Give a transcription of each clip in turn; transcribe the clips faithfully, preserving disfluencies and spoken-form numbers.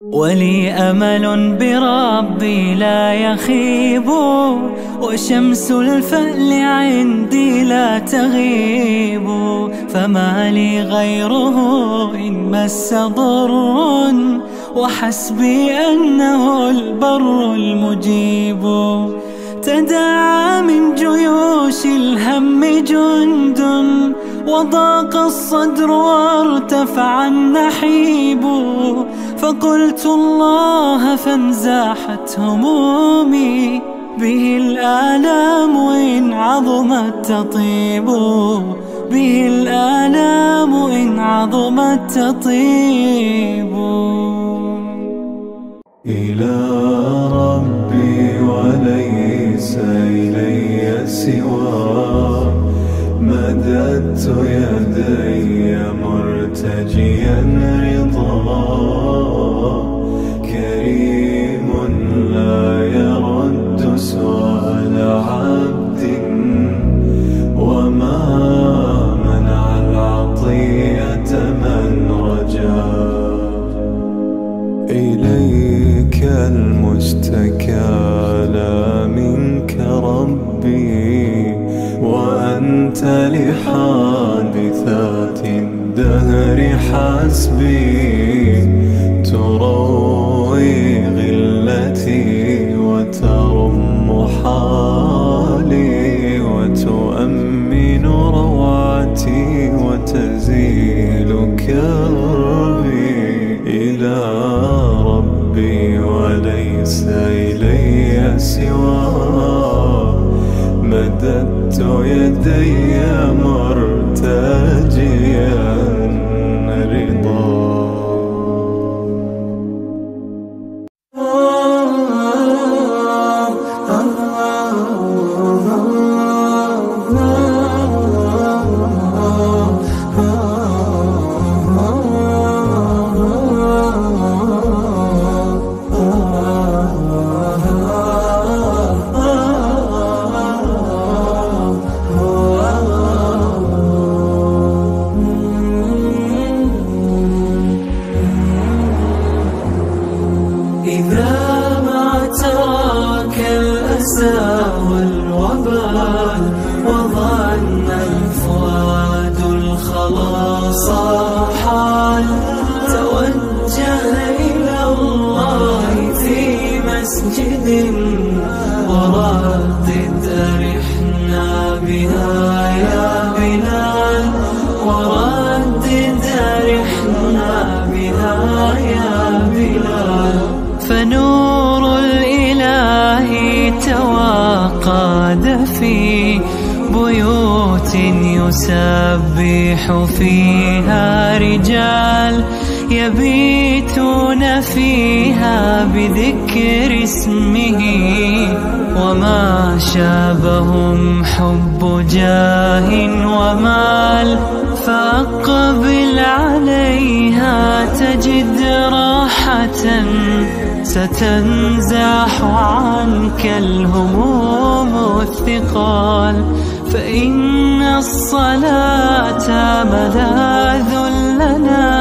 ولي أمل بربي لا يخيب، وشمس الفأل عندي لا تغيب، فما لي غيره إن مس ضر، وحسبي أنه البر المجيب. تداعى من جيوش الهم جند، وضاق الصدر وارتفع النحيب، فقلت الله فانزاحت همومي، به الآلام إن عظمت تطيب، به الآلام إن عظمت تطيب. إلى ربي وليس إلي سواه، مددت يدي مرتجيا رضاه، كريم لا يرد سؤال عبد، وما منع العطية من رجاه. إليك المشتكى لا منك ربي، وأنت لحادثات الدهر حسبي، تروي غلتي وترم حالي، وتؤمن روعتي وتزيل كربي. إلى ربي وليس إلي سواه، مددت يدي مرتجيا رضاه. إذا ما تراك الأسى والوبال، وظن الفؤاد الخلاص حال، توجه إلى الله في مسجد، وردد أرحنا بها يا بلال، وردد أرحنا بها يا بلال. فنور الإله تواقد في بيوت يسبح فيها رجال، يبيتون فيها بذكر اسمه، وما شابهم حب جاه ومال. فأقبل عليها تجد راحة، ستنزاح عنك الهموم الثقال، فإن الصلاة ملاذ لنا،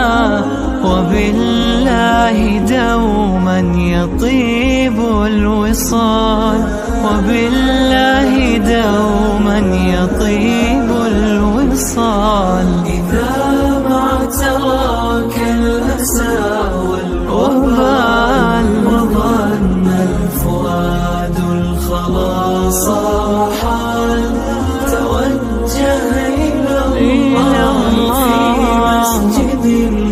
وبالله دوما يطيب الوصال، وبالله دوما يطيب الوصال. إذا ما تراك الأسى والوبال، وظن الفؤاد الخلاص حال، توجه إلى الله في مسجد،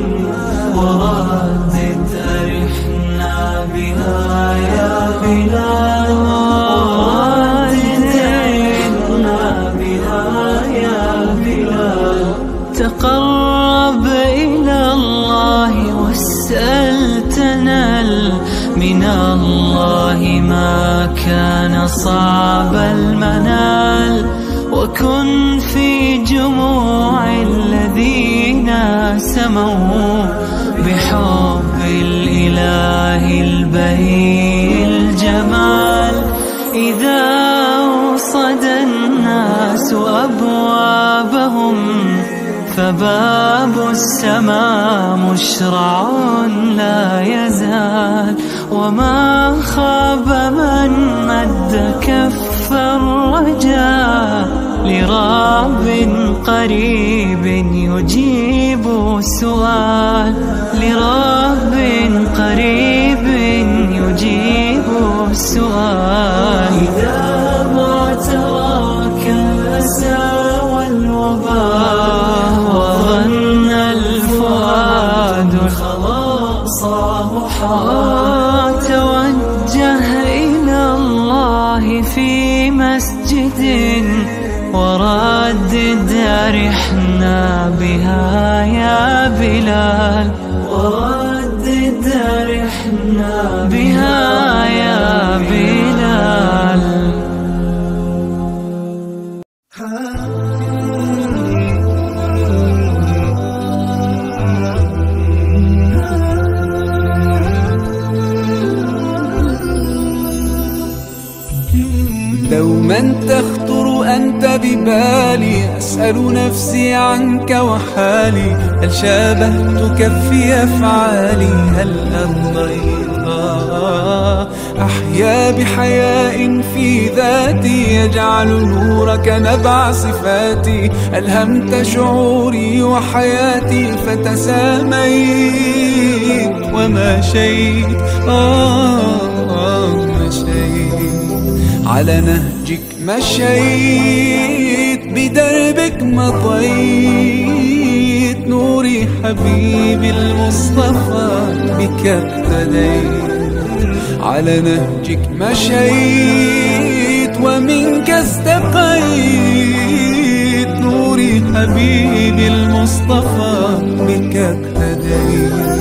وردد أرحنا بها يا بلال، وردد أرحنا بها يا بلال. تقرب إلى الله واسأل تنل، من الله ما كان صعب المنال، وكن في جموع الذين سموا بحب الإله البهي الجمال. إذا وصد الناس أبوابهم، فباب السماء مشرع لا يزال. سؤال، وما خاب من مد كف الرجاء لرب قريب يجيب السؤال، لرب قريب يجيب السؤال. إذا ما تراك الأسى والوباء وظن الفؤاد الخلاص محال، توجه إلى الله في مسجد وردد رحنا بها يا بلال، وردد رحنا بها يا بلال. دوما تخطر أنت ببالي، أسأل نفسي عنك وحالي، هل شابهتك في أفعالي؟ هل أرضيتها؟ أحيا بحياء في ذاتي يجعل نورك نبع صفاتي، ألهمت شعوري وحياتي فتساميت ومشيت آه آه مشيت على نهجك، مشيت بدربك مضيت، نوري حبيبي المصطفى بك اقتديت، على نهجك مشيت ومنك استقيت، نوري حبيبي المصطفى بك اقتديت.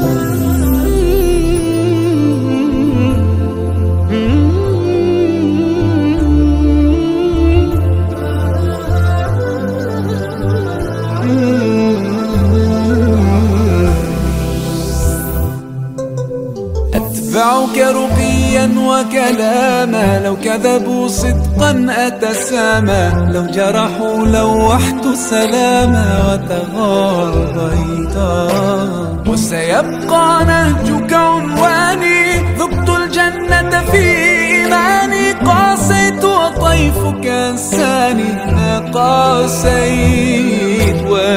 أتبعك رقيا وكلاما، لو كذبوا صدقا أتسامى، لو جرحوا لوحت سلاما وتغاضيتا، وسيبقى نهجك عنواني، ذقت الجنة في إيماني، قاسيت وطيفك أنساني، قاسيت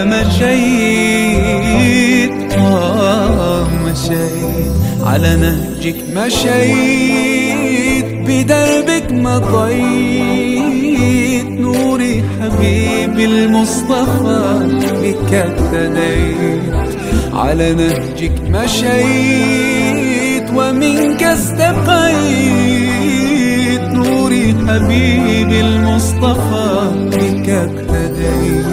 ومشيت آه مشيت على نهجك، مشيت بدربك مضيت، نوري حبيبي المصطفى بك اقتديت، على نهجك مشيت ومنك استقيت، نوري حبيبي المصطفى بك اقتديت.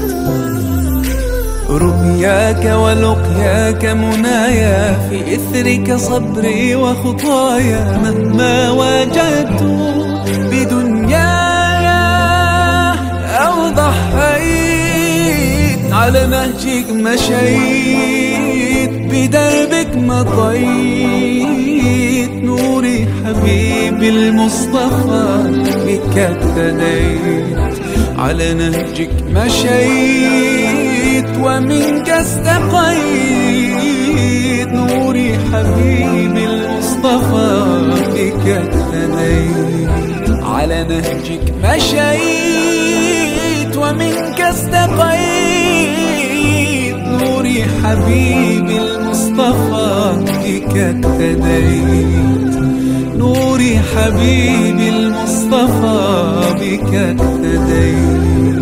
رؤياك ولقياك منايا، في إثرك صبري وخطايا، مهما واجهت بدنياي أو ضحيت، على نهجك مشيت بدربك مضيت، نوري حبيبي المصطفى بك اقتديت، على نهجك مشيت ومنك استقيت، نوري حبيبي المصطفى بك اقتديت، على نهجك مشيت ومنك استقيت، نوري حبيبي المصطفى بك اقتديت، نوري حبيبي المصطفى بك اقتديت.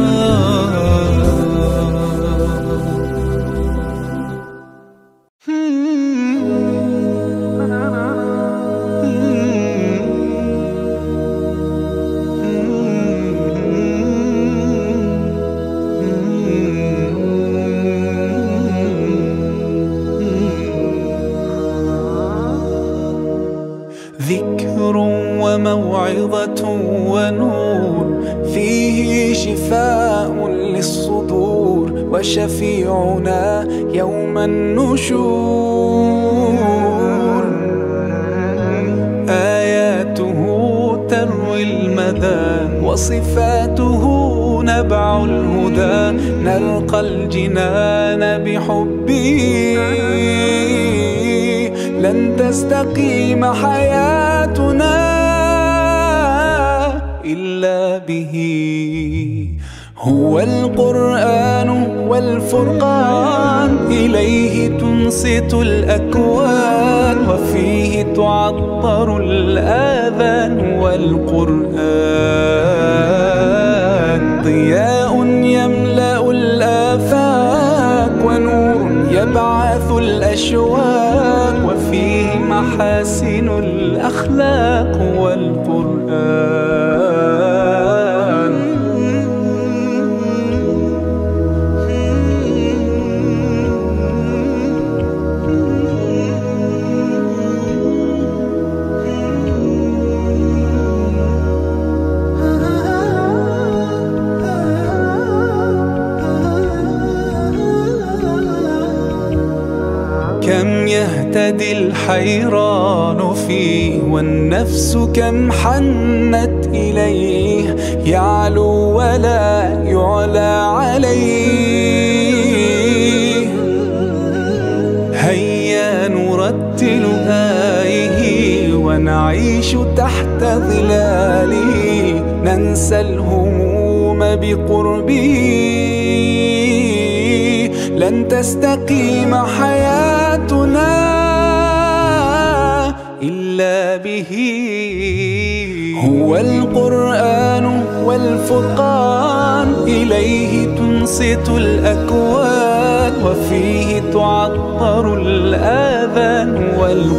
ذكر وموعظة ونور، فيه شفاء للصدور، وشفيعنا يوم النشور، آياته تروي المدى، وصفاته نبع الهدى، نلقى الجنان بحبه، لن تستقيم حياتنا إلا به. هو القرآن والفرقان، إليه تنصت الأكوان، وفيه تعطر الآذان. والقرآن ضياء يملأ الآفاق، ونور يبعث الأشواق، وفيه محاسن الأخلاق. والقرآن كم يهتدي الحيران فيه، والنفس كم حنت إليه، يعلو ولا يعلى عليه. هيا نرتل آيه ونعيش تحت ظلاله، ننسى الهموم بقربه. لن تستقيم حياتنا إلا به. هو القرآن والفرقان، إليه تنصت الأكوان، وفيه تعطر الآذان.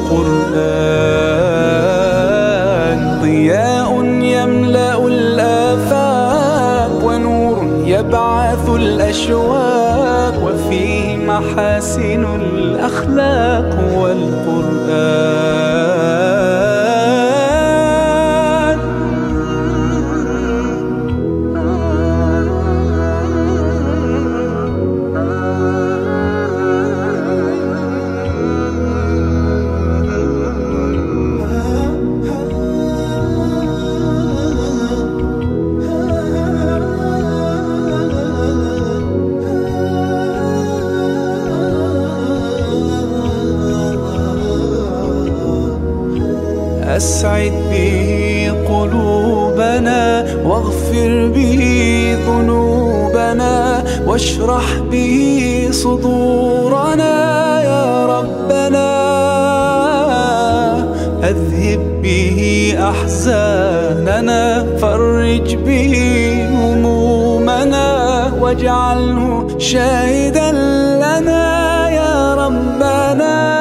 والقرآن ضياء يملأ الآفاق، ونور يبعث الأشواق، وفيه محاسن الأخلاق. والقرآن أسعد به قلوبنا، واغفر به ذنوبنا، واشرح به صدورنا يا ربنا. أذهب به أحزاننا، فرج به همومنا، واجعله شاهدا لنا يا ربنا.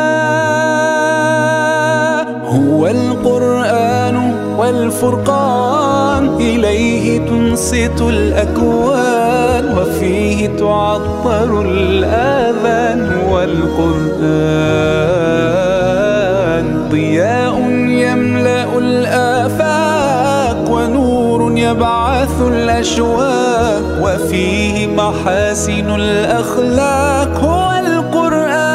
هو القرآن والفرقان، إليه تنصت الأكوان، وفيه تعطر الآذان. والقرآن ضياء يملأ الآفاق، ونور يبعث الأشواق، وفيه محاسن الأخلاق. هو القرآن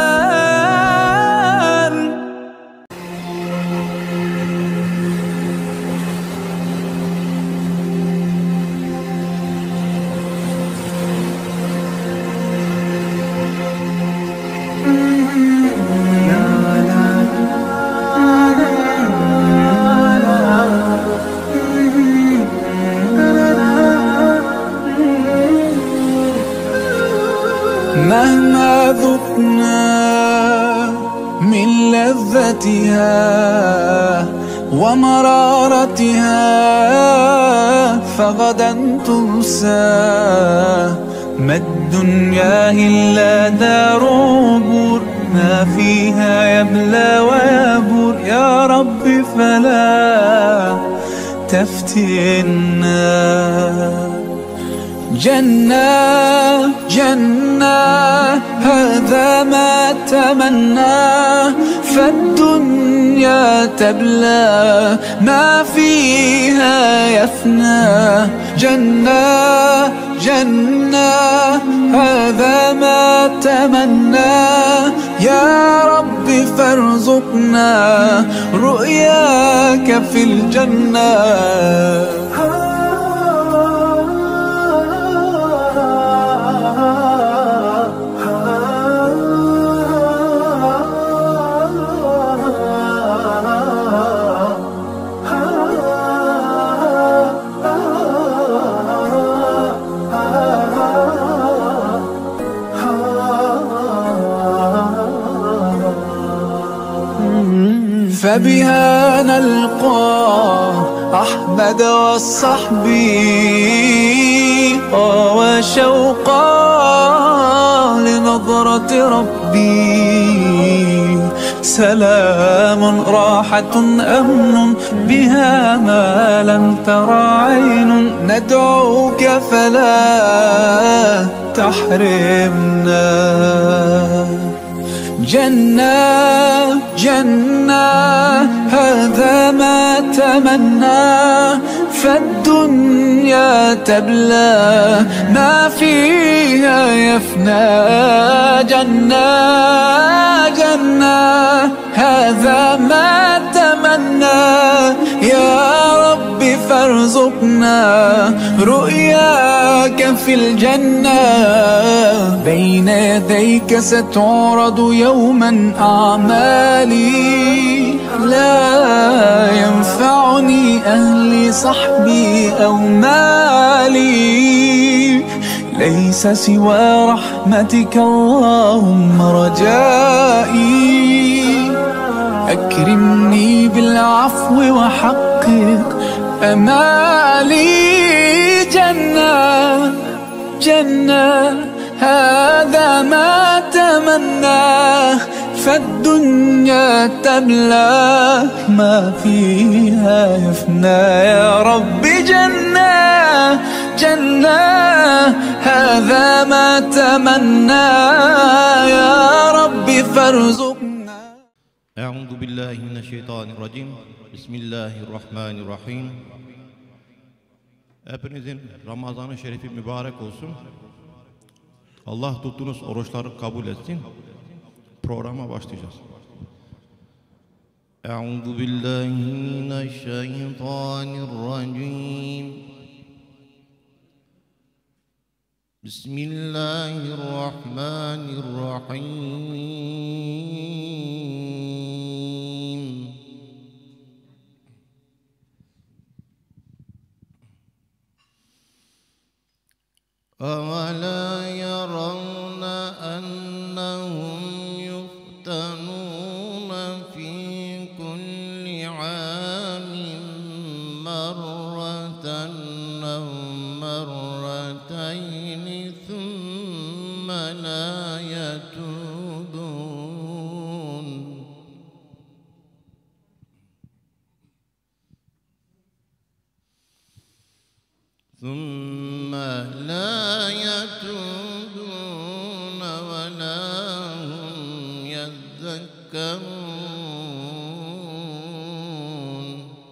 مهما ذقنا من لذتها ومرارتها، فغدا تنسى. ما الدنيا إلا دار عبور، ما فيها يبلى ويبور. يا رب فلا تفتنا. جنة جنة هذا ما تمنى، فالدنيا تبلى ما فيها يفنى. جنة جنة هذا ما تمنى، يا رب فارزقنا رؤياك في الجنة. فبها نلقى أحمد والصحب وشوقا لنظرة ربي. سلام راحة أمن بها ما لم ترى عين، ندعوك فلا تحرمنا. جنة جنة هذا ما تمنى، فالدنيا تبلى ما فيها يفنى. جنة جنة هذا ما تمنى، يا رب فارزقنا رؤياك في الجنة. بين يديك ستعرض يوما أعمالي، لا ينفعني أهلي صحبي أو مالي، ليس سوى رحمتك اللهم رجائي. أكرمني بالعفو وحقق أمالي. جنة جنة هذا ما تمناه، فالدنيا تبلى ما فيها يفنى. يا رب جنة جنة هذا ما تمنى، يا رب فارزقنا. أعوذ بالله من الشيطان الرجيم. بسم الله الرحمن الرحيم. Hepinizin Ramazan-ı Şerifi mübarek olsun. Allah tuttuğunuz oruçları kabul etsin. Programa başlayacağız. Euzu billahi mineşşeytanirracim. Bismillahirrahmanirrahim. أَوَلَا يَرَوْنَ أَنَّهُمْ يُفْتَنُونَ فِي كُلِّ عَامٍ مَرَّةً أَوْ مَرَّتَيْنِ ثُمَّ لَا يَتُوبُونَ ثُمَّ لَا يتوبون ولا هم يذكرون.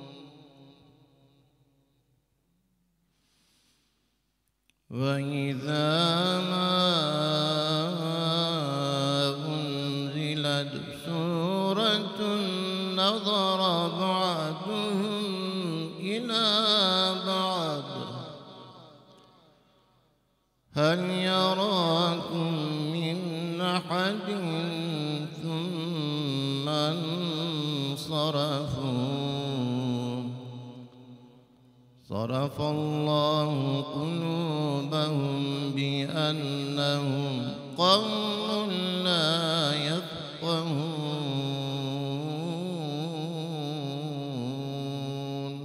وإذا ما أنزلت سورة نظر بعضهم إلى بعض هل يراكم من أحد ثم انصرفوا. صرف الله قلوبهم بأنهم قوم لا يفقهون.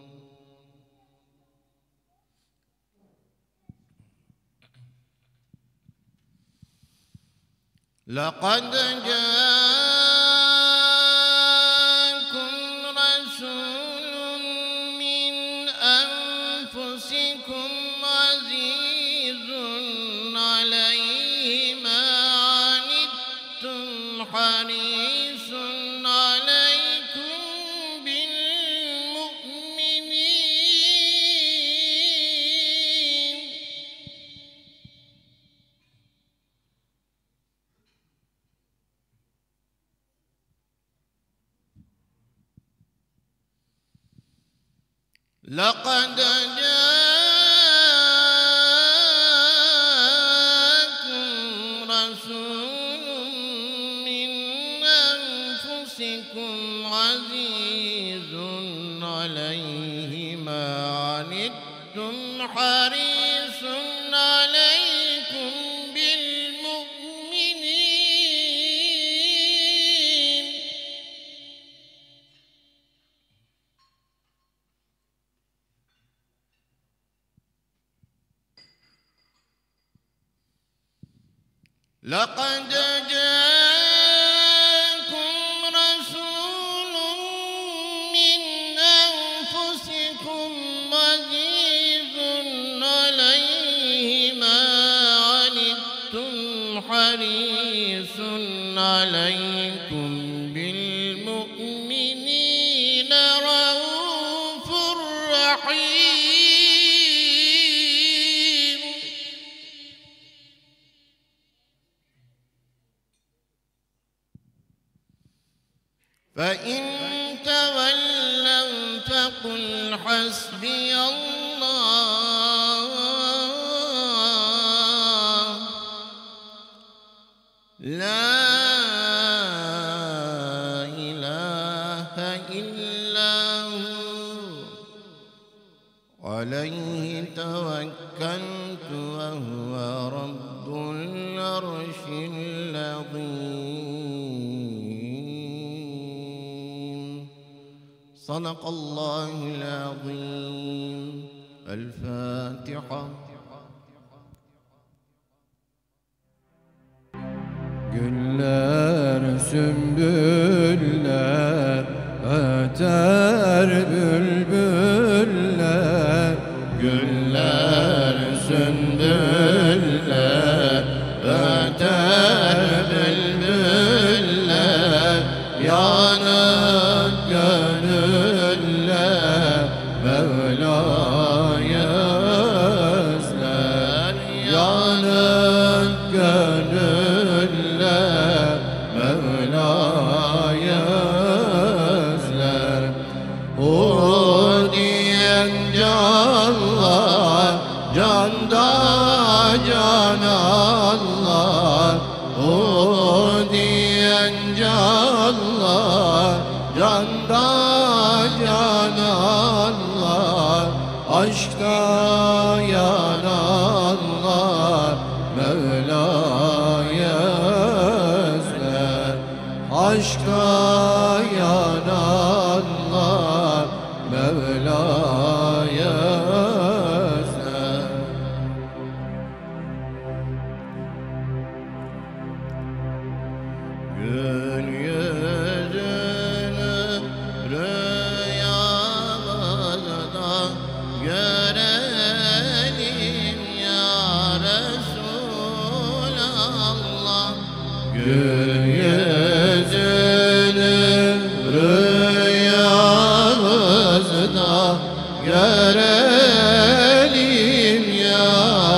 لقد جاءكم رسول من أنفسكم عزيز عليه ما عنتم حريص عليكم بالمؤمنين لقد جاءكم رسول من أنفسكم عزيز عليه ما عنتم حريص عليكم بالمؤمنين لقد جاءكم رسول من أنفسكم عزيز عليه ما عنتم حريص عليكم بالمؤمنين رؤوف رحيم. فإن تولوا فقل حسبي الله لا إله إلا هو عليه توكلت وهو رب العرش العظيم. صدق الله العظيم. الفاتحة. Güller, sümbüller, öter bülbüller. Güller, sümbüller, öter bülbüller. Yanık gönüller, Mevla'ya özler. Yanık gönüller, Mevla'ya özler. O diyen canlar, canda cananlar. O diyen canlar, canda cananlar. Aşkta yananlar, Mevla'ya özler. Aşkta yananlar, Mevla'ya özler. Gün yüzünü rüyamızda görelim ya Resulallah. Gün yüzünü rüyamızda görelim ya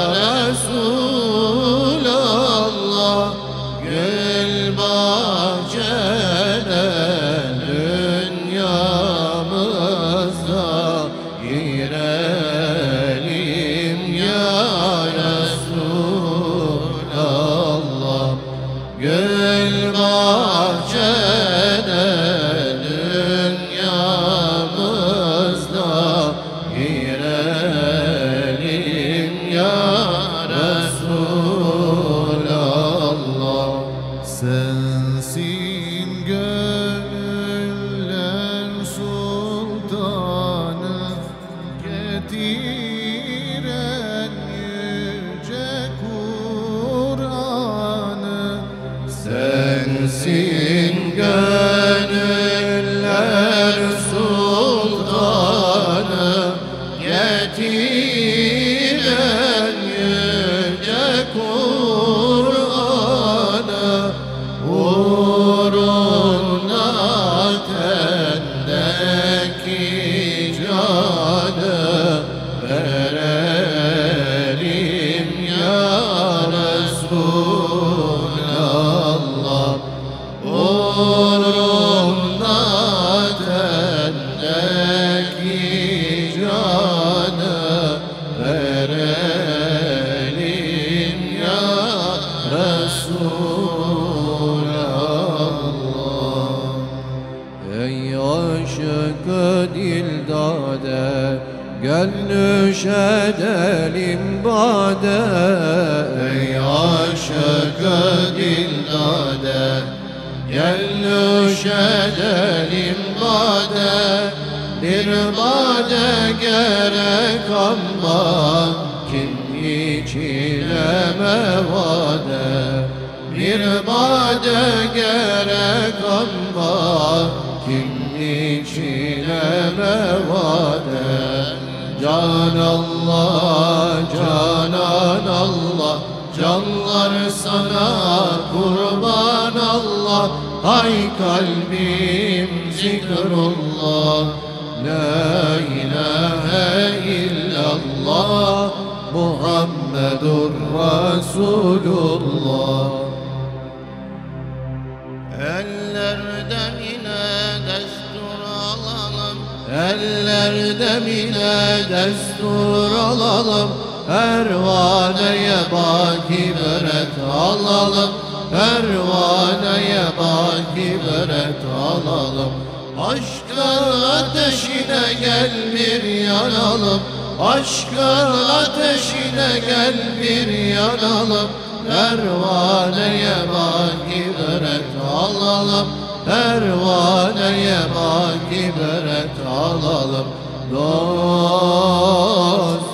Resulallah. Gül bahçede dünyamızda girelim ya Resulallah. Gül bahçede dünyamızda girelim ya Resulallah. Sensin gönüller sultanı, getiren yüce Kur'an'ı. Sensin gönüller sultanı, getiren yüce Kur'an'ı. Uğruna tendeki canı verelim ya Resulallah. Uğruna tendeki canı verelim ya Resulallah. Ey aşık-ı dildade, gel nüşedelim bade. Ey aşık-ı dildade, gel nüşedelim bade. Bir bade gerek ama kim içile mevade. bir bade gerek Allah, kim içine mevade. Can Allah, Canan Allah, canlar sana kurban Allah. Hay kalbim zikrullah, la ilahe illallah, Muhammedur Resulullah. Ellerde yine destur alalım, Ellerde bile destur alalım, pervaneye baki beret alalım, pervaneye baki beret alalım. Aşkın ateşine gel bir yanalım, aşkın ateşine gel bir yanalım. Pervaneye baki beret alalım, pervaneye baki beret alalım. Dost,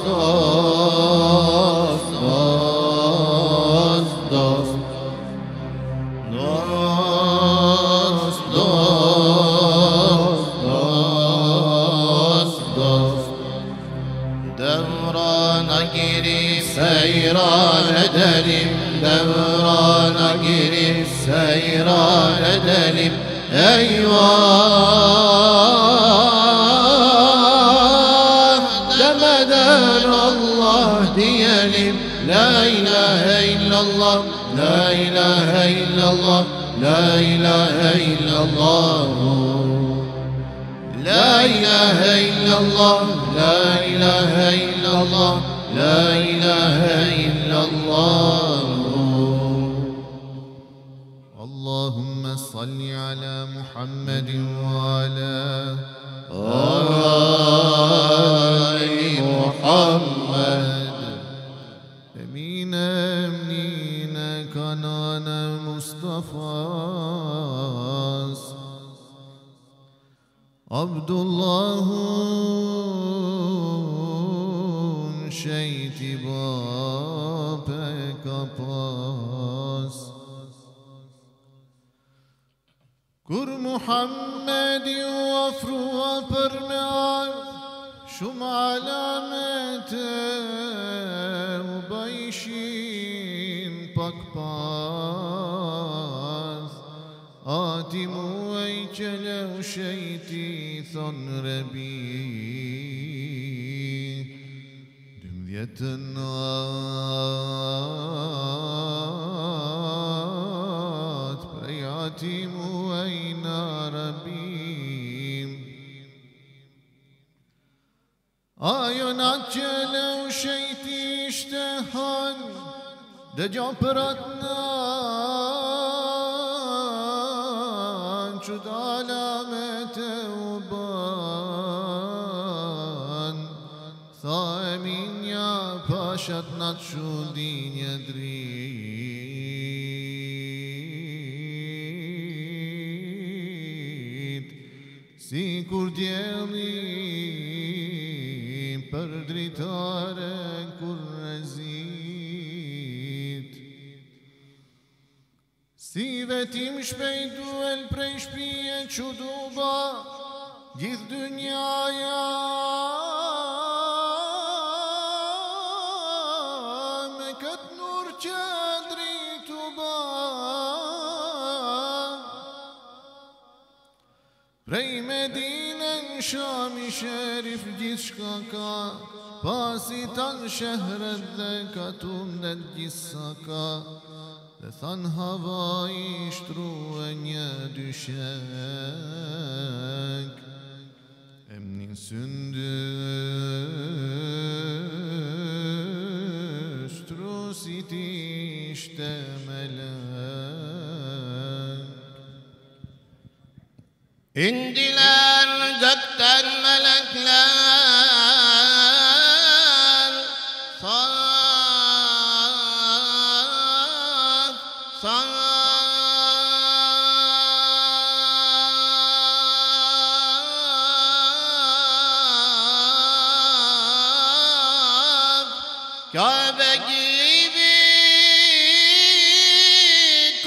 dost, dost, dost, dost, dost, dost, dost. Devrana girip seyran edelim, devrana girip seyran edelim. Eyvah demeden Allah diyelim. La ilahe illallah, la ilahe illallah, la ilahe illallah. La ilahe illallah, la ilahe illallah, la ilahe illallah. Allahümme salli ala Muhammed ve ala ali Muhammed. Emine emnine kanane Mustafa'z, Abdullah'un şeytiba pekapas. Kur Muhammed'i vafru ve permear, şum alamete ubayşin pakpas. Atimu eykele şeyti thonrebi, dümdiyeten at preyatimu eyna Rabbim. Ayon acele şeyti iştehan de capratnan çud alamete uban. Saimin ya paşat nat şu din yedri. Si kur djelim për dritare kur rezit. Si vetim shpejt duel prej shpije që duba gjithë dynjaja. Me këtë nur që dritu ba, prej Medinën Shami Sherif gjithë shka ka, pasi tanë shehret dhe ka tundet gjithë ka. Dhe thanë hava i shtruë një dyshek, emnin sëndë shtrusit ishte melek. indiler gökten melekler, saf saf Kabe gibi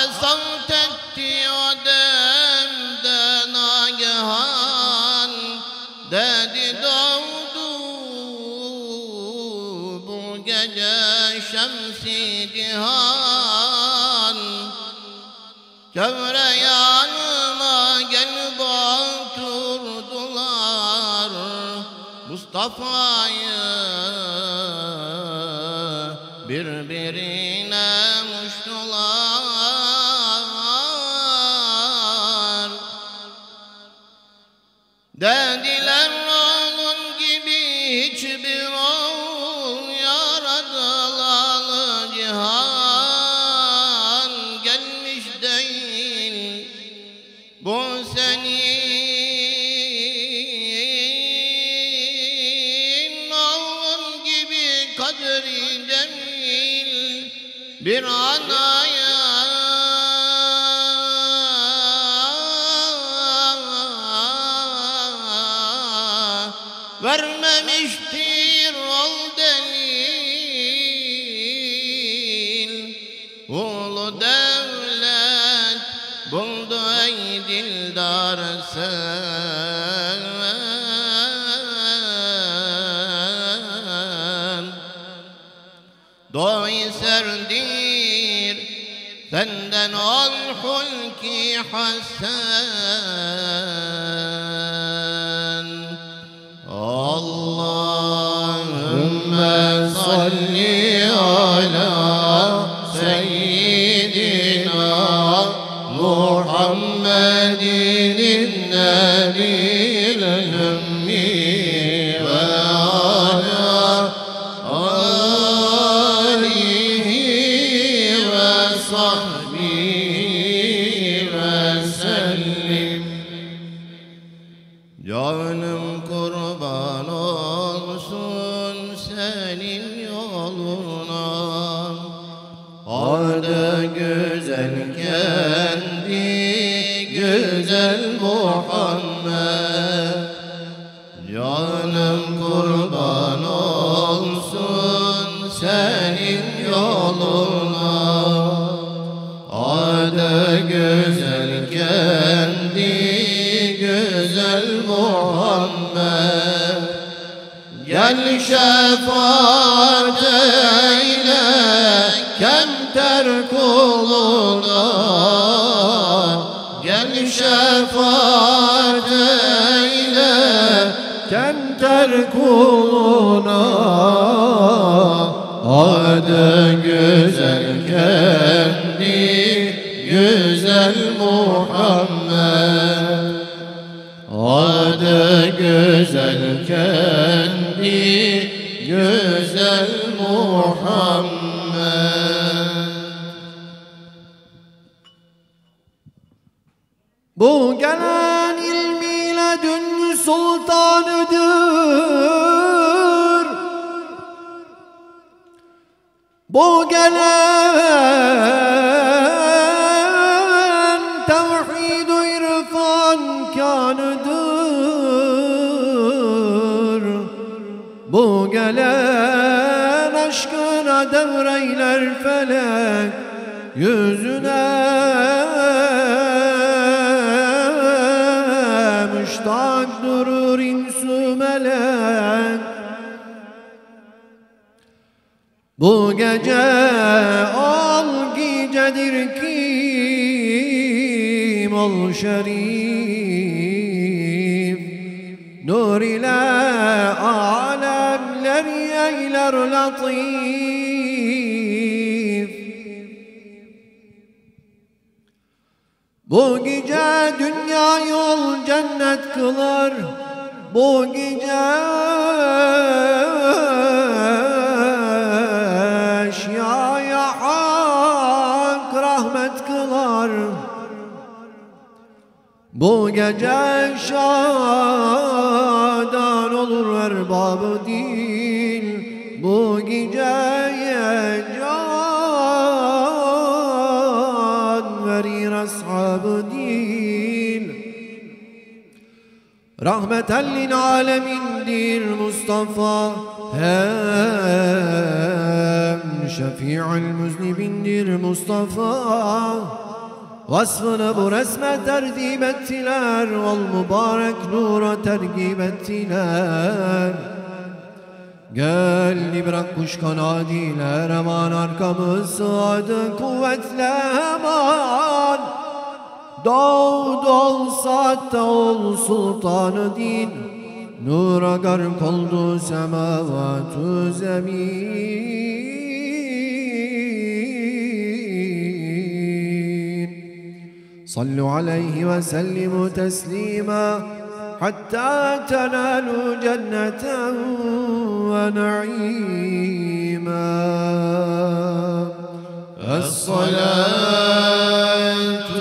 salt etti o demde nagehan, dedi doğdu bu gece şemsi cihan. Çevre yanıma gelip oturdular, Mustafa'yı birbirine muştular. Dediler onun gibi hiçbir oğul yaradılalı cihan gelmiş değil. Bu senin oğlun gibi kadri cemil bir anaya vermemiştir ol delil. Ulu devlet buldu ey dildar sen. Doğu serdir senden ol hulki hasen. Allahümme salli ala seyyidina Muhammedin nebil ümmi ve ala alihi ve sahbihi ve sellim. Canım kurban olsun senin yoluna, adı güzel kendi güzel Muhammed. Canım kurban olsun senin yoluna, adı güzel kendi güzel Muhammed. Gel şefaat eyle kemter kuluna, gel şefaat eyle kemter kuluna, adı güzel kendi güzel Muhammed. Adı güzel kendi güzel Muhammed. Bu gelen ilmiyle dün sultanıdır. Bu gelen tevhid-i irfan kanıdır. Bu gelen aşkına devreyler felek yüzüne müştak durur insü melek. Bu gece ol gecedir kim ol şerif, nur ile alemler yeyler latif. Bu gece dünya yol cennet kılar, bu gece eşyaya hak rahmet kılar. Bu gece şadan olur erbab-ı din, bu geceye can verir ashab-ı din. Rahmeten lil alemindir Mustafa, hem şefi'ül müznibindir Mustafa. وصفنا برسمة ترتيب التلال والمبارك نور ترقيب التلال قال لي بركوش كنادي لرمان أركم الصاد قوة لهمان داود olsa ol sultanı din Nura gark oldu semavat-ı zemin Sallu aleyhi ve sellimu teslima Hatta tenalu cenneten ve na'ima Es-salatu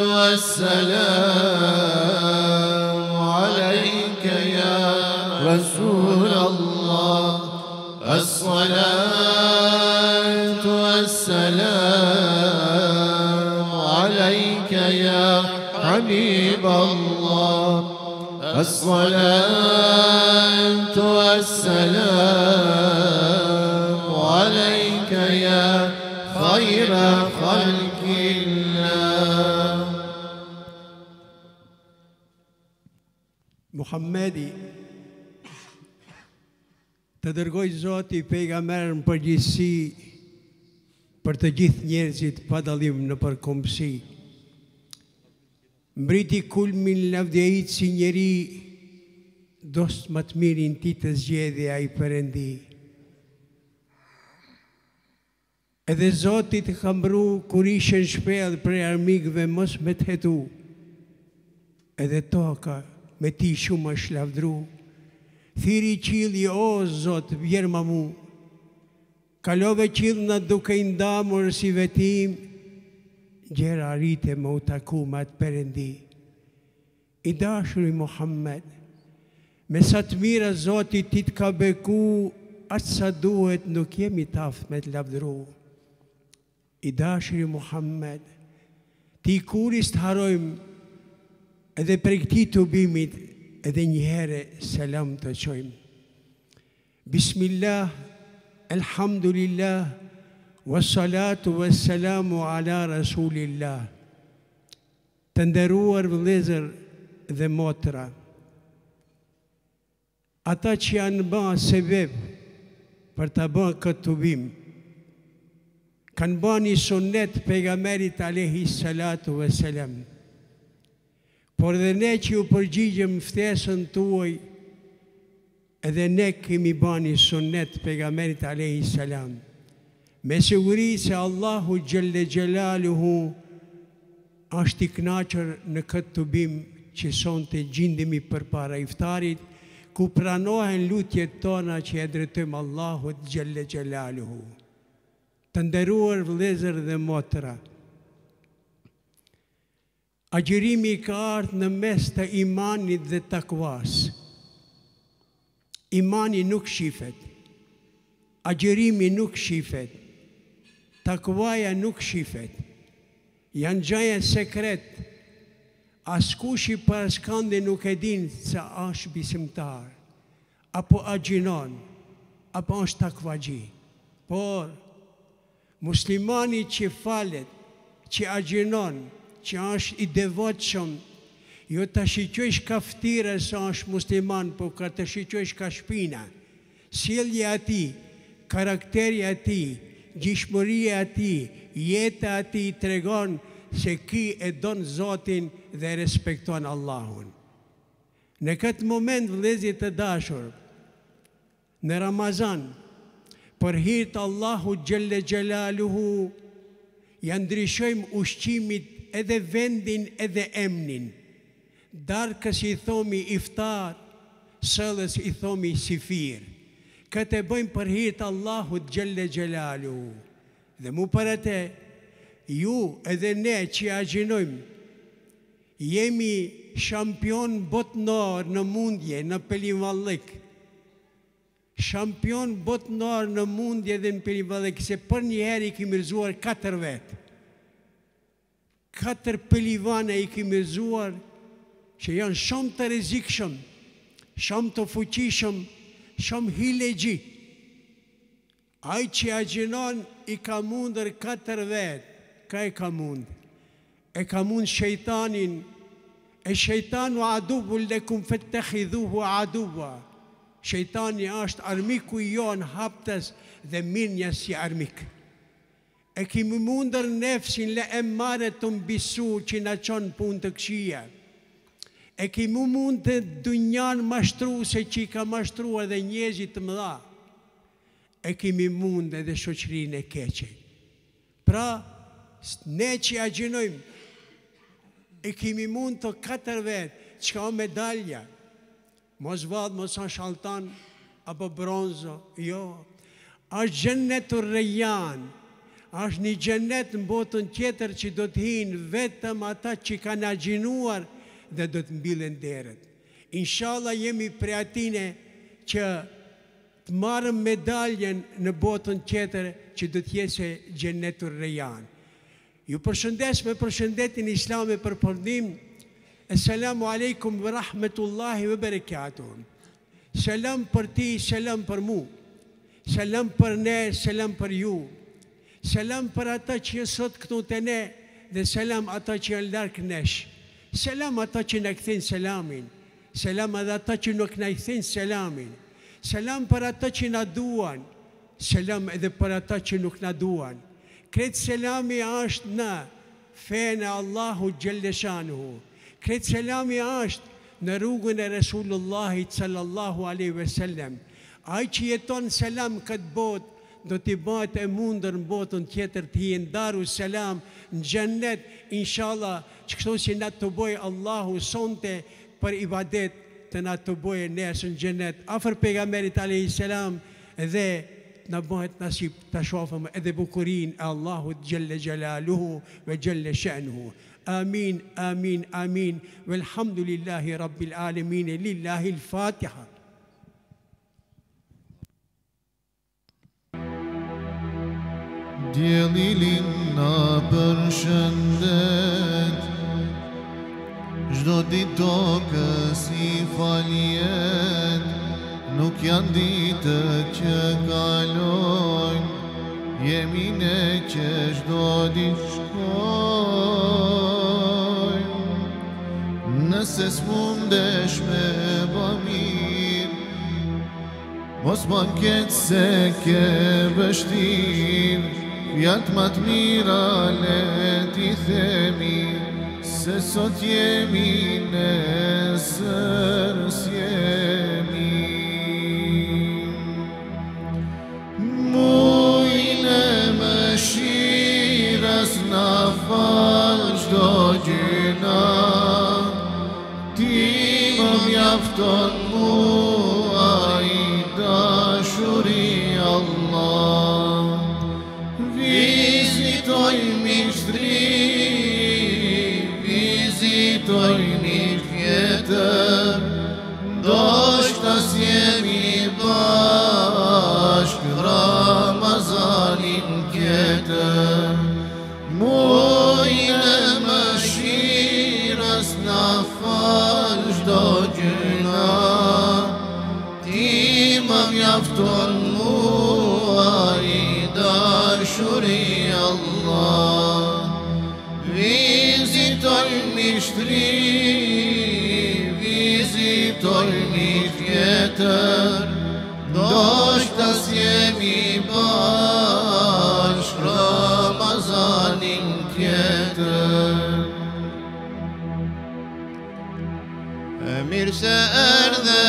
ve-selamu aleyke ya Resulallah Es-salatu ve-selamu aleyke ya Habiballah Es-salatu ve-selamu aleyke ya Hayra halkillah Muhammedi të dërgoj Zoti pejgamberin në përgjithësi për të gjithë njerëzit pa dallim në përkombësi. Mbriti kulmin lavdjeit si njeri, dost më të mirin ti të zgjedhje ai Perëndi. Edhe Zoti të ka mbru kur ishen shpellë prej armikëve mos me të hetu. Edhe toka me ti shumë është lavdru. Thiri qili o Zot vjerma mu. Kalove qilë në duke i ndamur si vetim. Gjera rite me u taku me atë Perëndi. I dashuri Muhammed, me sa të mira Zoti ti të ka beku, atë sa duhet nuk jemi taft me të lavdru. I dashuri Muhammed, ti kuris të harojmë edhe për këti të bimit edhe njëherë selam të qojmë. Bismillah, elhamdulillah, wassalatu wassalamu ala Rasulillah. Të nderuar vëllezër dhe motra, ata që janë ba sebeb për të ba këtë të bim, kanë ba një sunnet pejgamberit alayhi salatu wassalam. Por edhe ne që ju përgjigjëm ftesën tuaj, edhe ne kemi ba një sunnet pejgamberit alayhi salam. Me siguri se Allahu Gjelle Gjelaluhu është i kënaqur në këtë të bim që sonte gjindemi përpara iftarit, ku pranohen lutjet tona që e drejtojmë Allahut Gjelle Gjelaluhu. Të nderuar vëllezër dhe motra, agjërimi ka ardhur në mes të imanit dhe takvas. Imani nuk shifet, agjërimi nuk shifet, takvaja nuk shifet. Janë gjaja sekret, askush i paraskande nuk e din se është besimtar, apo agjinon, apo është takvagji. Por muslimani që falet, që agjinon, që është i devotshëm, jo të shiqojsh ka ftire sa është musliman, po ka të shiqojsh ka shpina. Sjellja ati, karakteri ati, gjishmëria ati, jeta ati i tregon se ki e don Zotin dhe respekton Allahun. Në këtë moment, vëllezër të dashur, në Ramazan, për hir të Allahu Gjelle Gjelaluhu, ja ndryshojmë ushqimit edhe vendin edhe emnin. Darkës i thomi iftar, sëllës i thomi sifir. Këtë e bëjmë për hir të Allahut Gjelle Gjelaluhu. Dhe mu për atë, ju edhe ne që agjinojmë, jemi shampion botënar në mundje, në pelivallik. Shampion botënar në mundje dhe në pelivallik, se për njëherë i kemi rëzuar katër vetë. Katër pelivane i kemi rëzuar, që janë shumë të rrezikshëm, shumë të fuqishëm, shumë hilegji. Ai që agjinon i ka mundër katër vetë, ka i ka mundë. e ka mund shejtanin, e shejtanu aduvun lekum fettakhidhuhu aduwa. Shejtani është armiku i jon haptës dhe mirënjas si armik. E kemi mundër nefsin le emmare të mbisu që na qonë punë të këqija. E kemi mund të dunjan mashtruese që i ka mashtru edhe njerëzit të mëdha. E kemi mund edhe shoqërinë e keqe. Pra, ne që agjenojmë, e kemi mund të katër vetë, që ka medalja, mos vadë, mos a shaltan, apo bronzo, jo. Ashtë gjennetur rejan, është një gjennet në botën tjetër që do të hinë vetëm ata që kanë agjinuar dhe do të mbilën deret. Inshallah jemi prej atine që të marëm medaljen në botën tjetër që do të jese gjennetur rejan. Ju përshëndes me përshëndetin islami për përndim. Assalamu alaikum wa rahmetullahi wa barakatuh. Selam për ti, selam për mu. Selam për ne, selam për ju. Selam për ata që jenë sot këtu të ne, dhe selam ata që janë larkë nesh. Selam ata që në këthin selamin. Selam edhe ata që nuk në këthin selamin. Selam për ata që në duan. Selam edhe për ata që nuk në duan. Kretë selami është në fejnë Allahu Gjelleshanuhu. Kretë selami është në rrugën e Resulullahit sallallahu aleyhi ve sellem. Ai që jeton selam këtë botë, do t'i bëhet e mundër në botën tjetër të hinë daru selam në gjennet, inshallah, që kështu si na të bojë Allahu sonte për ibadet të na të bojë nesër në gjennet, afër pejgamberit alayhi salam, dhe na bëhet nasib të shofëm edhe bukurin e Allahut gjelle gjelaluhu ve gjelle shënuhu. Amin, amin, amin, velhamdulillahi rabbil alemin, lillahi l-Fatiha. Djelilin na përshëndet, çdo ditë tokës i faljet, nuk janë ditët që kalojnë, jemi ne që çdo ditë shkojnë. Nëse s'mundesh me bë mirë, mos ma ketë se ke vështirë, fjalët ma të mira le t'i themi, se sot jemi nesër s'jemi. Mujin e mëshirës na fal çdo gjuna, ti më mjafton mua i dashuri Allah. Vizitoj mishtri, vizitoj një tjetër, ndoshta s'jemi bashk Ramazanin tjetër. Mujin e mëshirës na fal çdo gjuna, ti më mjafton mua i dashuri Allah. Vizitoj mishtri, vizitoj një tjetër, ndoshta s'jemi bashk Ramazanin tjetër. E mirë se erdhe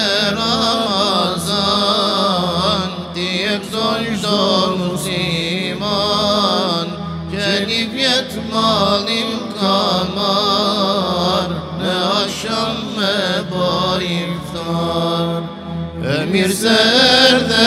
Ramazan, ti e gëzon çdo musliman, që një vjet malin ka marrë, në akşam me bë iftar. E mirë se erdhe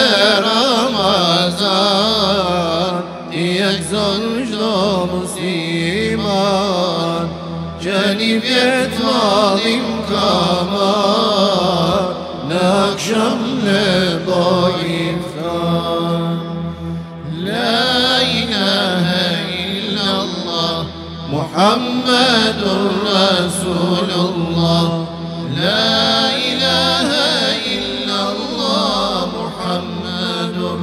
Ramazan, ti e gëzon çdo musliman, që një vjet malin ka marrë, në akşam me bë iftar. La ilahe illallah Muhammadur Rasulullah. La ilahe illallah Muhammadur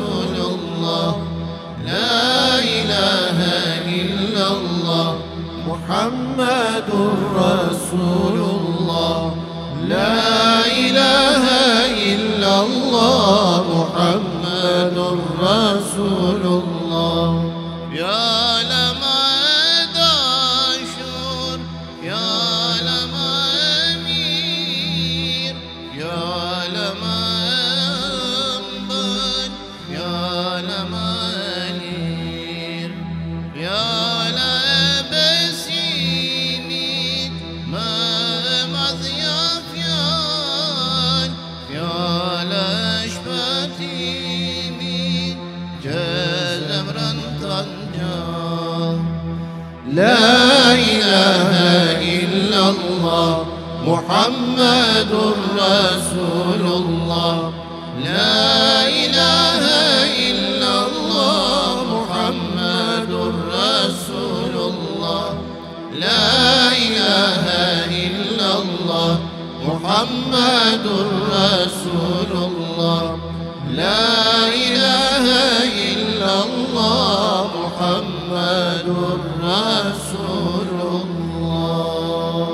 Rasulullah. La ilahe illallah محمد رسول الله لا إله إلا الله محمد رسول الله يا لما داشور يا لما أمير يا لما أنبل يا لما ألير يا لبسيني ما مضيافيان يا لشبتيني جزمرا طنجا لا إله إلا الله محمد رسول الله لا إله إلا الله محمد رسول الله لا إله إلا الله محمد رسول الله لا إله إلا الله محمد رسول الله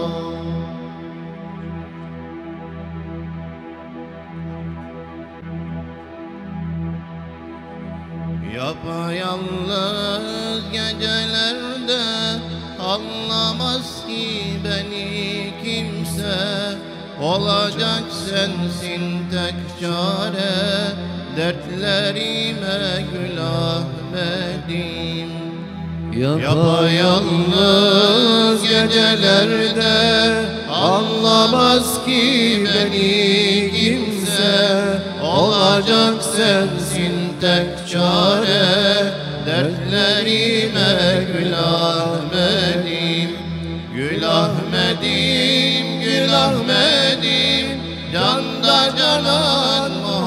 Yapayalnız gecelerde anlamaz ki beni kimse olacak sensin tek çare dertlerime gül Ahmet'im Yapayalnız gecelerde anlamaz ki beni kimse olacak sensin tek çare dertlerime gül Ahmet'im Gül Ahmet'im, Gül Ahmet'im canda canan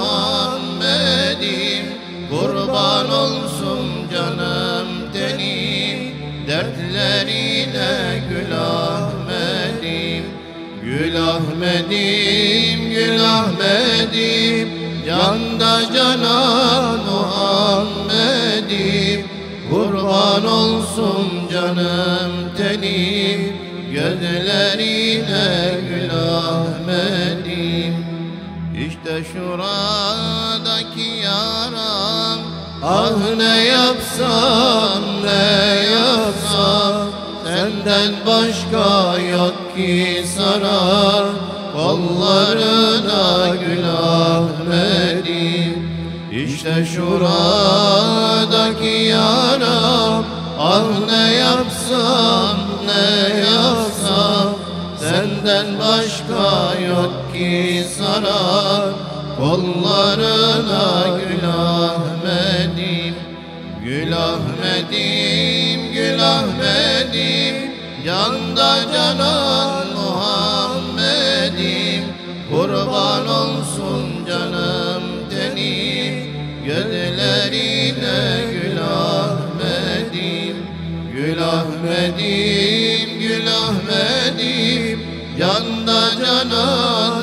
Muhammed'im kurban olsun canım tenim dertlerine Gül Ahmet'im Gül Ahmet'im, Gül Ahmet'im canda canan Muhammed'im kurban olsun canım tenim gözlerine Gül Ahmet'im İşte şuradaki yaram ah ne yapsam ne yapsam senden başka yok ki sarar kollarına Gül Ahmet'im İşte şuradaki yaram ah ne yapsam ne yapsam senden başka yok ki sarar kollarına Gül Ahmet'im Gül Ahmet'im, Gül Ahmet'im canda canan Muhammed'im kurban olsun canım tenim gözlerine Gül Ahmet'im Gül Ahmet'im, Gül Ahmet'im canda canan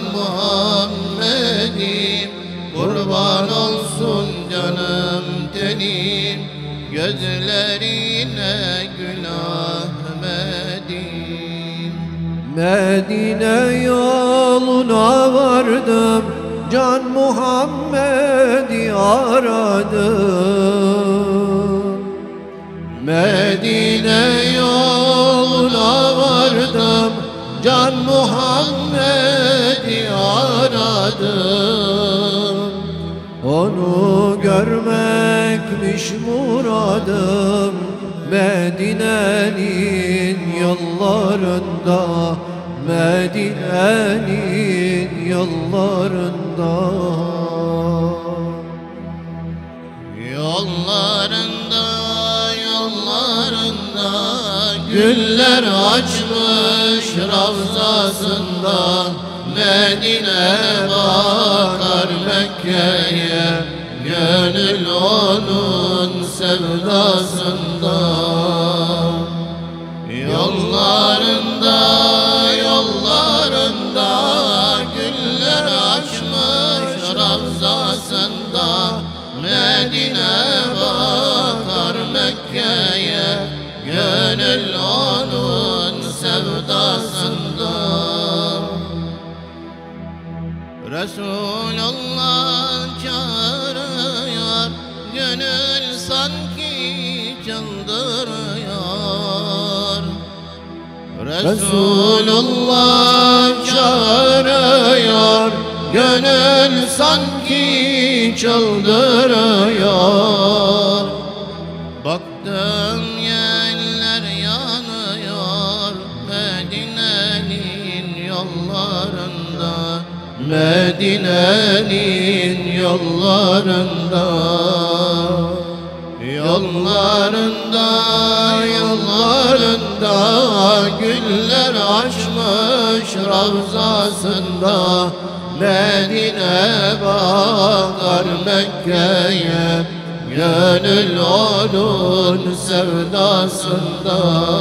Muhammed'im kurban olsun canım tenim gözlerine Gül Ahmet'im Medine yoluna vardım can Muhammed'i aradım Medine yoluna vardım can Muhammed'i aradım Onu görmekmiş muradım Medine'nin yollarında Medine'nin yollarında Yollarında, yollarında güller açmış ravzasında Medine bakar Mekke'ye gönül onun sevdasında Yollarında, yollarında güller açmış ravzasında Medine bakar Mekke'ye gönül onun Resulullah çağırıyor, gönül sanki çıldırıyor. Resulullah çağırıyor, gönül sanki çıldırıyor. Baktım yerler yanıyor Medine'nin yollarında, Medine'nin yollarında, yollarında, yollarında güller açmış ravzasında. Medine bakar Mekke'ye, gönül onun sevdasında.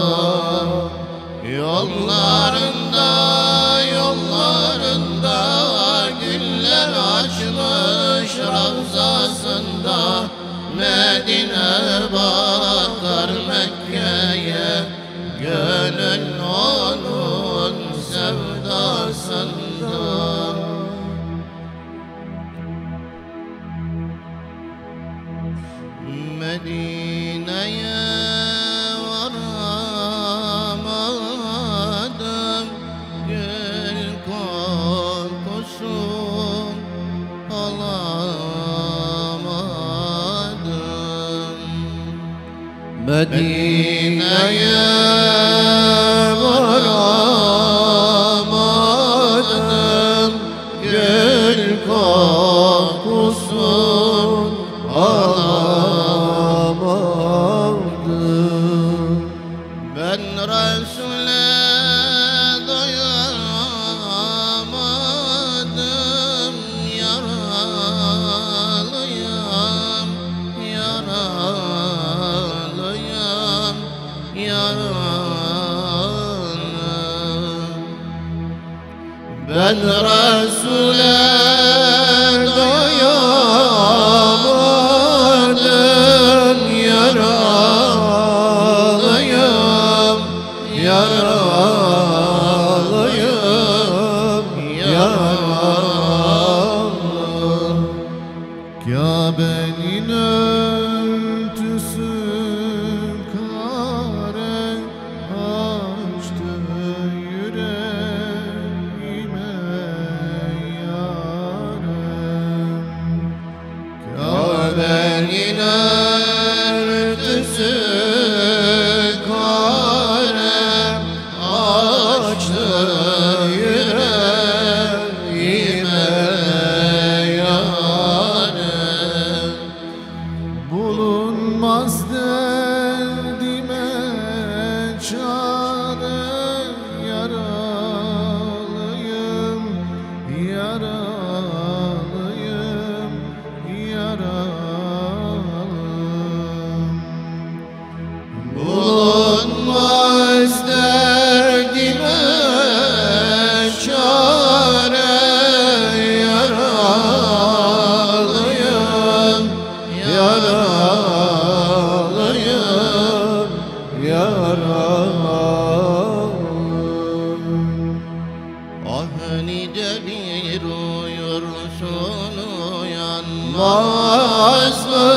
Yollarında, yollarında güller açmış ravzasında. Medine bakar Mekke'ye, gönül onun sevdasında. Medine'ye varamadım, gül kokusu alamadım. Medine'ye varamadım, gül kokusu alamadım. Ben Resul'e doyamadım, yaralıyım, yaralıyım, yaralıyım. Ben Resul'e doyamadım, yaralıyım, yaralıyım, yaralıyım. Kabe'nin örtüsü kare açtı yüreğime yarım. Kabe'nin örtüsü kare açtı yüreğime yarım. Bulunmaz derdime çare, yaralıyım, yaralıyım, yaralıyım. Bulunmaz derdime çare, yaralıyım, yaralıyım, yaralıyım. Ah nice bir uyursun uyanmaz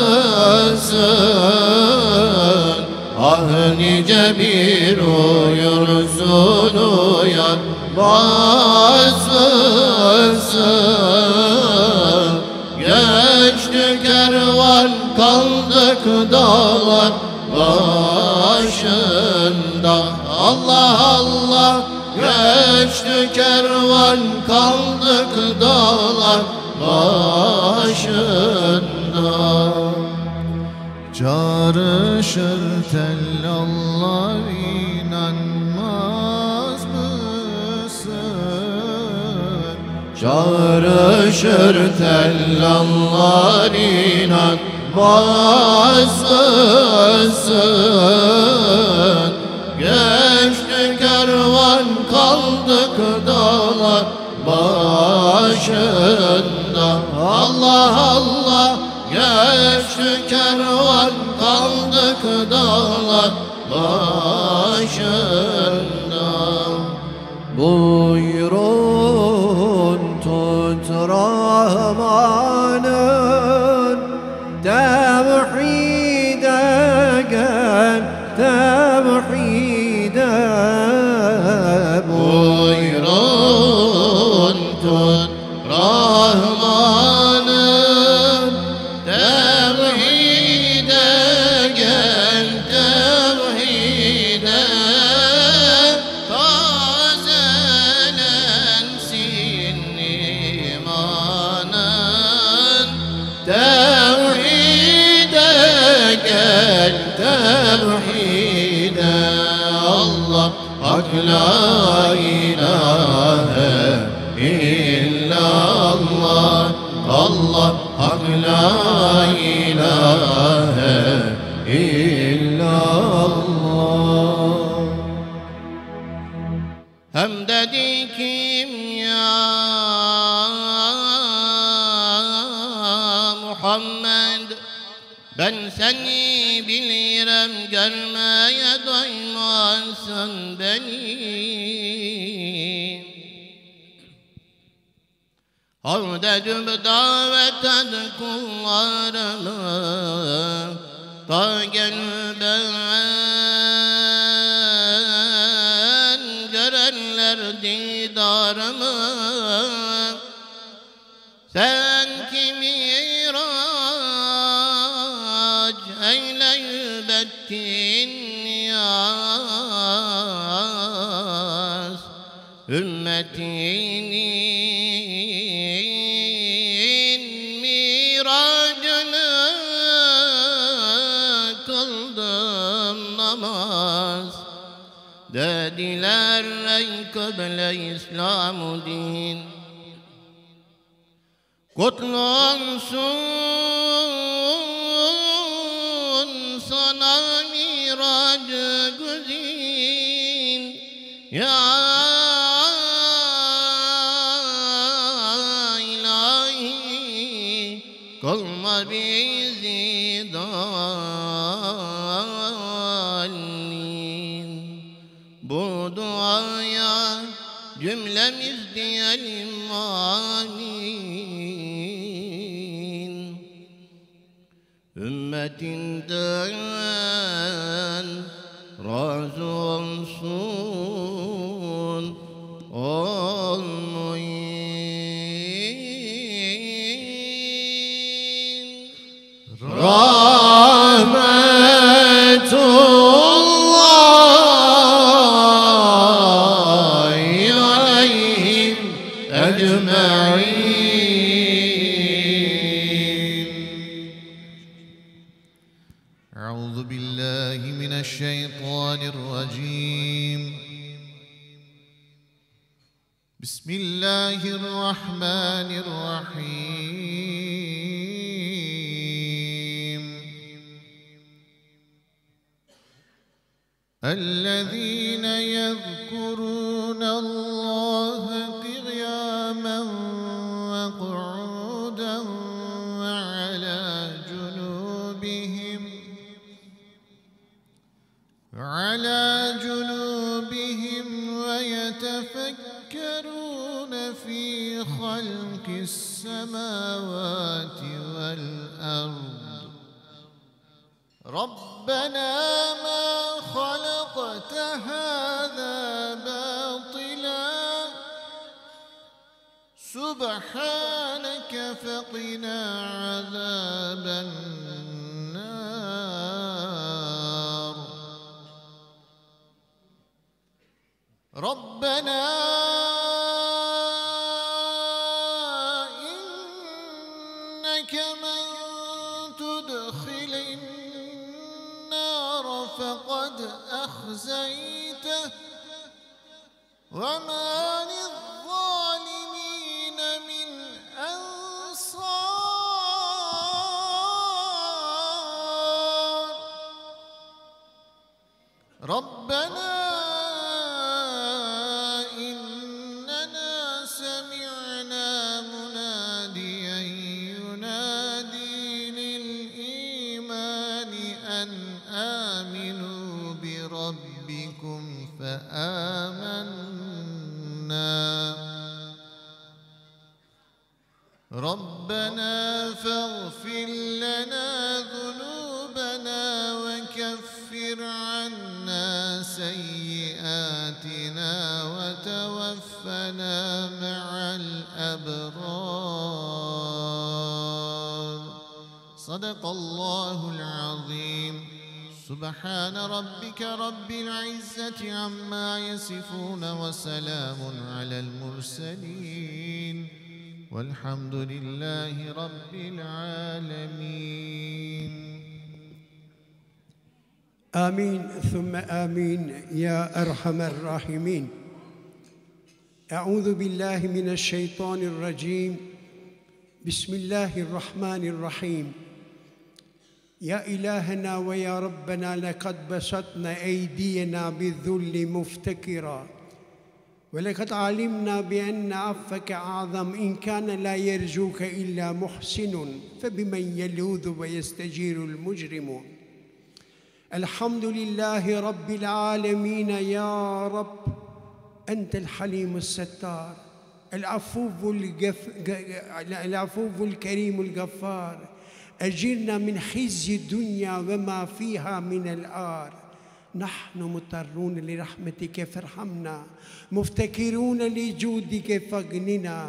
mısın? Ah nice bir uyursun uyanmaz mısın? Geçti kervan kaldık dağlar başında. Allah Allah, geçti kervan kaldık dağlar başında. Çağrışır tellallar, inanmaz mısın? Çağrışır tellallar, inanmaz mısın? Geçti kervan kaldık dağlar başında. Allah Allah, geçti kervan kaldık dağlar başında. Buyurun tutrar توحيدا قال توحيدا buyurun tut Rahman'ım tevhide gel tevhide tazelensin imanın tevhide gel tevhide Allah Hak la ilahe illallah Allah Hak la ilahe illallah Hem dedi kim ya Muhammed Ben seni bilirim görmeye doymazsın beni Havdedüm davet ed kullarımı Ta gelben görenler didarımı Sen kimi eyleyübettin niyaz Ümmetinin miracını kıldım namaz Dediler ey kıble İslam-ı din Kutlu olsun sana miracı güzin Ya ilahi kılma bizi dallin Bu duaya cümlemiz diyelim amin Ümmetinden razı olsun olmayın Rahmetullahi aleyhim ecma'in أعوذ بالله من الشيطان الرجيم بسم الله الرحمن الرحيم الذين يذكرون الله قياما وقعودا وعلى جنوبهم وعلى جنوبهم ويتفكرون في خلق السماوات والأرض ربنا ما خلقت هذا باطلا سبحانك فقنا عذاب النار ربنا إنك من تدخل النار فقد أخزيته وما للظالمين من أنصار ربنا فآمنا ربنا فاغفر لنا الله العظيم. سبحان ربك رب العزة عما يصفون وسلام على المرسلين والحمد لله رب العالمين. آمين ثم آمين يا أرحم الراحمين. أعوذ بالله من الشيطان الرجيم. بسم الله الرحمن الرحيم. يا إلهنا ويا ربنا لقد بسطنا أيدينا بالذل مفتكرا، ولقد علمنا بأن عفك أعظم. إن كان لا يرجوك إلا محسن فبمن يلوذ ويستجير المجرم. الحمد لله رب العالمين يا رب، أنت الحليم الستار، العفو الجف... العفو الكريم الغفار. أجرنا من خزي الدنيا وما فيها من الآر. نحن مضطرون لرحمتك فارحمنا، مفتكرون لجودك فاغننا.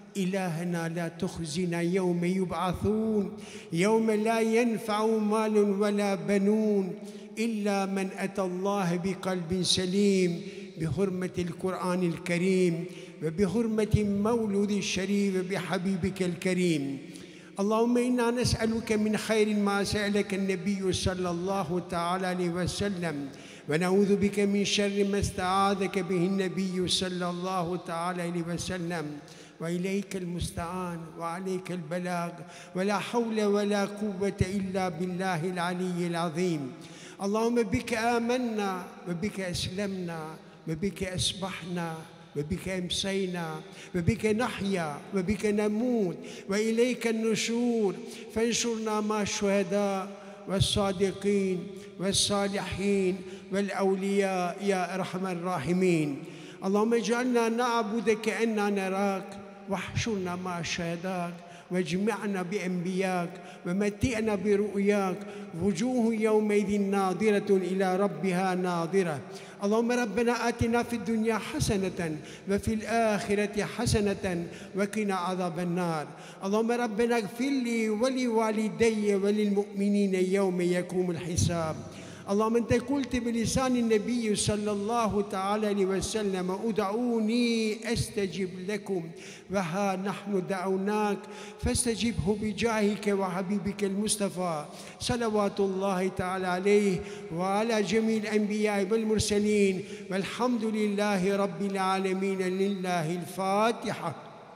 إلهنا لا تخزنا يوم يبعثون، يوم لا ينفع مال ولا بنون إلا من أتى الله بقلب سليم. بحرمة القرآن الكريم وبحرمة مولود الشريف بحبيبك الكريم. اللهم إنا نسألك من خير ما سألك النبي صلى الله تعالى عليه وسلم، ونعوذ بك من شر ما استعاذك به النبي صلى الله تعالى عليه وسلم. وإليك المستعان وعليك البلاغ، ولا حول ولا قوة إلا بالله العلي العظيم. اللهم بك آمنا وبك أسلمنا وبك أصبحنا وبك أمسينا وبك نحيا وبك نموت وإليك النشور. فانشرنا مع الشهداء والصادقين والصالحين والأولياء يا أرحم الراحمين. اللهم اجعلنا نعبدك كأننا نراك، واحشرنا مع الشهداء، واجمعنا بأنبياك، ومتئنا برؤياك. وجوه يومئذ ناظرة إلى ربها ناظرة. اللهم ربنا آتنا في الدنيا حسنة وفي الآخرة حسنة وقنا عذاب النار. اللهم ربنا اغفر لي ولوالدي وللمؤمنين يوم يقوم الحساب. اللهم أنت قلت بلسان النبي صلى الله تعالى عليه وسلم ادعوني أستجب لكم، وها نحن دعوناك فاستجبه بجاهك وحبيبك المصطفى صلوات الله تعالى عليه وعلى جميع الأنبياء والمرسلين، والحمد لله رب العالمين. لله الفاتحة.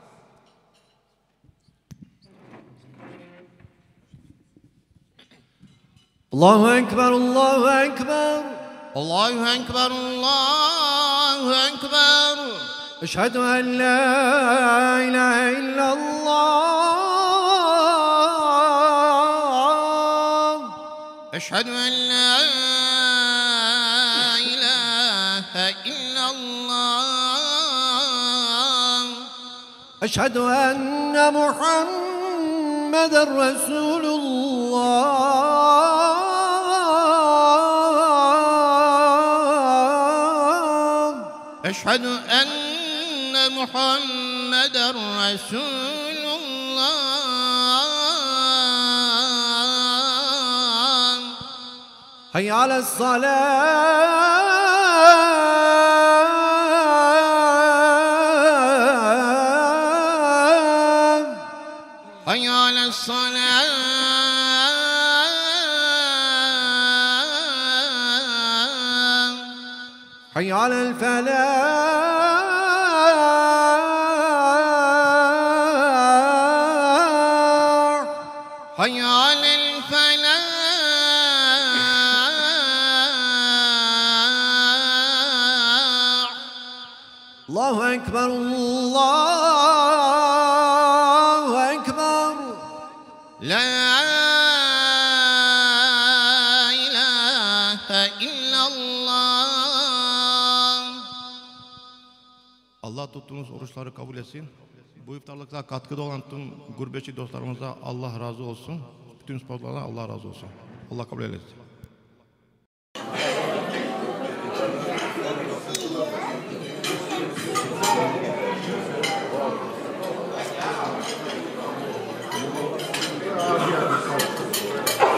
الله أكبر الله أكبر الله أكبر الله أكبر. أشهد أن لا إله إلا الله. أشهد أن لا إله إلا الله. أشهد أن محمدًا رسول الله. أشهد أن محمدًا رسول الله. حي على الصلاة. حي على الصلاة. حي على الفلاح. حي على الفلاح. الله أكبر الله أكبر. لا إله إلا الله. Allah tuttuğunuz oruçları kabul etsin. Bu iftarlıkta katkıda olan tüm gurbetçi dostlarımıza Allah razı olsun. Bütün sporculara Allah razı olsun. Allah kabul eylesin. Thank you.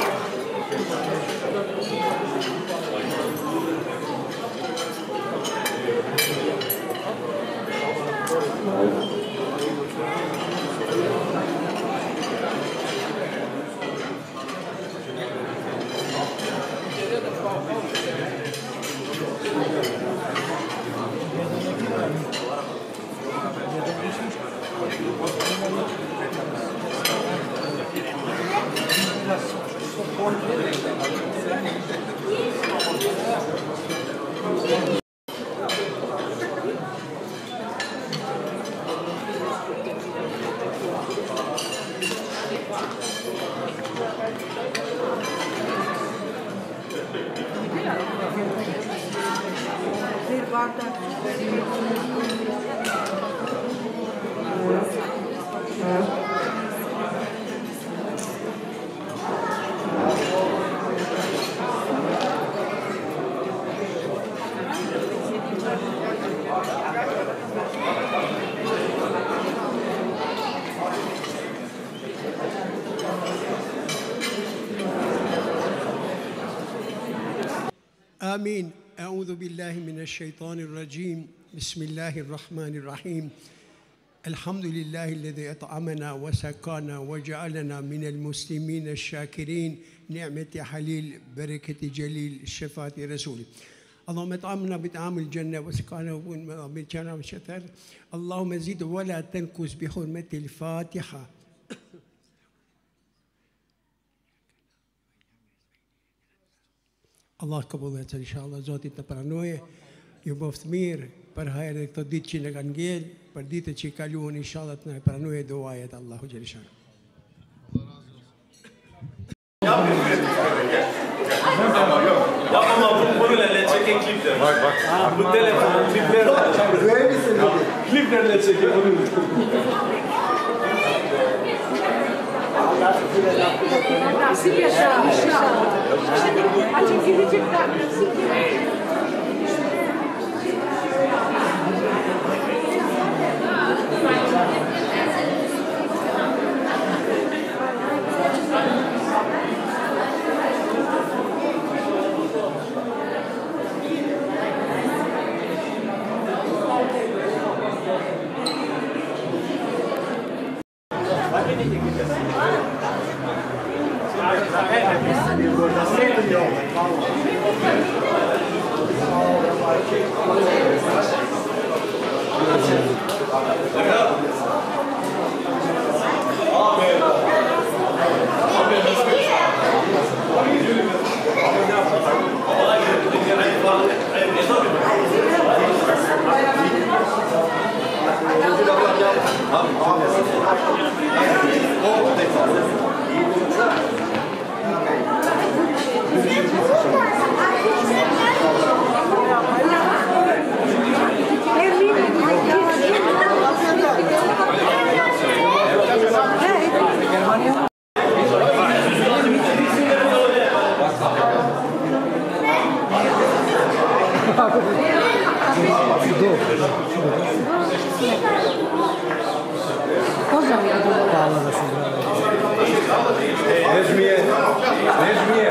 آمين. أعوذ بالله من الشيطان الرجيم. بسم الله الرحمن الرحيم. الحمد لله الذي أطعمنا وسقانا وجعلنا من المسلمين الشاكرين. نعمة حليل بركة جليل شفاعة رسوله. اللهم اطعمنا بطعام الجنة وسقانا بالجنة والشتار. اللهم زد ولا تنقص بحرمة الفاتحة. Allah kabullet inshallah Zotit të pranojë, ju boft mirë për hajrin e këto ditë që në kanë ngel, për ditët që i kaluan inshallah të na pranojë duajet Allahu xhaleshan. Yapma bununla ne çeken klipler. Bak bak. Bu telefon klipler. Kliplerle çekin bunu. Nasip yaşa inşallah. Açık gidecekler. Necmiye. Necmiye.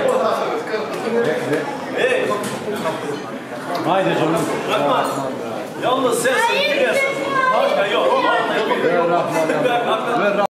Hey. Haydi canım. Bakma. Yalnız sen sen biliyorsun. Başka yok. Vallahi yok.